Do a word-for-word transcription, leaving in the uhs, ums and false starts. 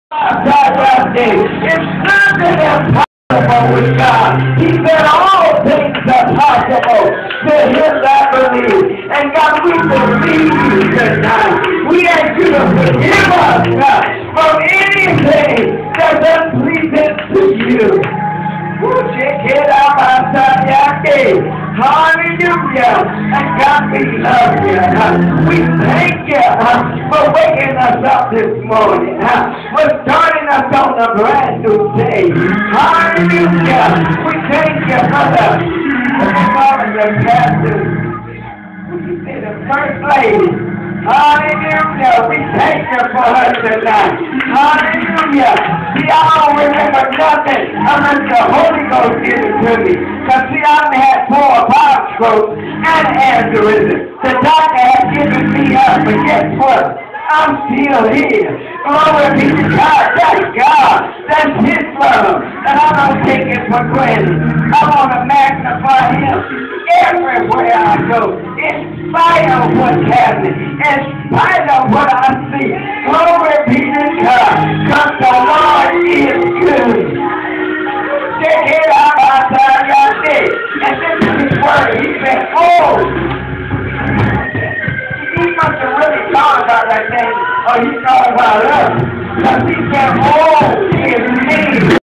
God that day. It's nothing impossible with God. He said all things are possible to him that believe. And God, we believe you tonight. We ask you to forgive us God, from anything that's unpleasing to you. Check it out, hallelujah. And God, we love you. We thank you for waking us up this morning, for starting us on a brand new day. Hallelujah. We thank you for the, for the pastor. We say the first lady. Hallelujah. We thank you for her tonight. Hallelujah. See, I don't remember nothing unless the Holy Ghost gives it to me. Because, see, I've had four power strokes and aneurysm. The doctor has given me up, but guess what? I'm still here. Glory be to God. That's God. That's His love. And I don't take it for granted. I want to magnify Him everywhere I go. In spite of what's happening. In spite of what I see. Glory be to God. Because the Lord is good. Check it out outside your day. And this is His word. He said, oh. He must have really thought about that thing, or he thought about us. Because he said, oh, is me.